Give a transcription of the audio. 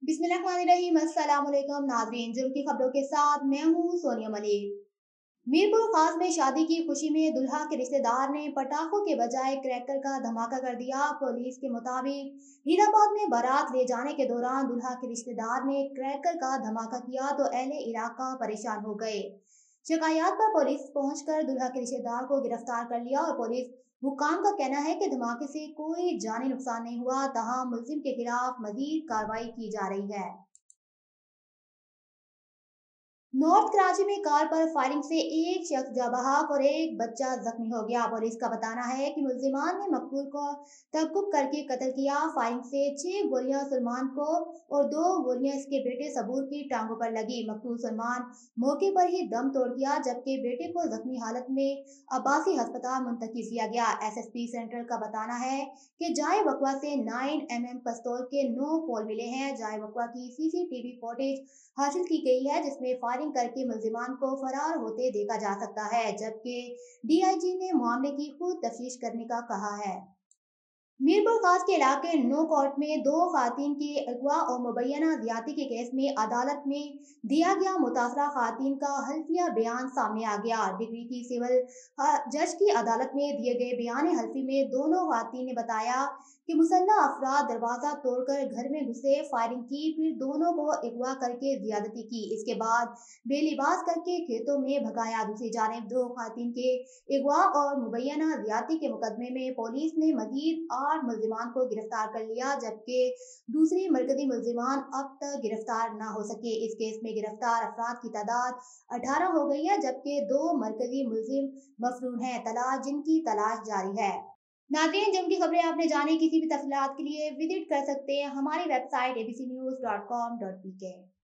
बिस्मिल्लाहिर्रहमानिर्रहीम। अस्सलाम वालेकुम नाज़रीन, जुर्म की खबरों के साथ मैं हूँ सोनिया मलिक। मीरपुर खास में शादी की खुशी में दुल्हा के रिश्तेदार ने पटाखों के बजाय क्रैकर का धमाका कर दिया। पुलिस के मुताबिक हीराबाद में बारात ले जाने के दौरान दुल्हा के रिश्तेदार ने क्रैकर का धमाका किया तो अहले इलाका परेशान हो गए। शिकायत पर पुलिस पहुंचकर दुल्हा के रिश्तेदार को गिरफ्तार कर लिया और पुलिस हुकाम का कहना है कि धमाके से कोई जानी नुकसान नहीं हुआ। तहां मुलजिम के खिलाफ मजीद कार्रवाई की जा रही है। नॉर्थ कराची में कार पर फायरिंग से एक शख्स जाँ बहक और एक बच्चा जख्मी हो गया। पुलिस का बताना है कि मुलजिमान ने मकतूल को तअक्कुब करके कत्ल किया। फायरिंग से 6 गोलियां सलमान को और 2 गोलियां इसके बेटे सबूर की टांगों पर लगी। मकतूल सलमान मौके पर ही दम तोड़ गया जबकि बेटे को जख्मी हालत में अब्बासी अस्पताल मुंतकिल किया गया। SSP सेंट्रल का बताना है कि जाए वकवा से 9mm पिस्तौल के 9 पोल मिले हैं। जाए वकवा की CCTV फुटेज हासिल की गई है जिसमें फायरिंग करके मुलजिमान को फरार होते देखा जा सकता है, जबकि DIG ने मामले की खुद तफ्तीश करने का कहा है। मीरपुर खास के इलाके नो कोर्ट में 2 खातून के अगवा और मुबैना ज्यादती के केस में अदालत में दिया गया मुतासरा खातून का हल्फिया बयान सामने आ गया। डिग्री की सिविल जज की अदालत में दिए गए बयान हल्फी में दोनों खातून ने बताया कि मुसल्लह अफराद दरवाजा तोड़कर घर में घुसे, फायरिंग की, फिर दोनों को अगवा करके ज्यादती की, इसके बाद बेलिबास करके खेतों में भगाया। दूसरी जानिब 2 खातून के अगवा और मुबैना ज्यादती के मुकदमे में पुलिस ने मजीद 8 मुलजिमान को गिरफ्तार कर लिया जबकि दूसरी मरकजी मुलजिमान अब तक गिरफ्तार न हो सके। इस केस में गिरफ्तार अफराद की तादाद 18 हो गई है जबकि 2 मरकजी मुलजिम मफरून हैं जिनकी तलाश जारी है। नाज़रीन, जब की खबरें आपने जानी, किसी भी तफसीलात के लिए विजिट कर सकते हैं हमारी वेबसाइट abcnews.com.pk।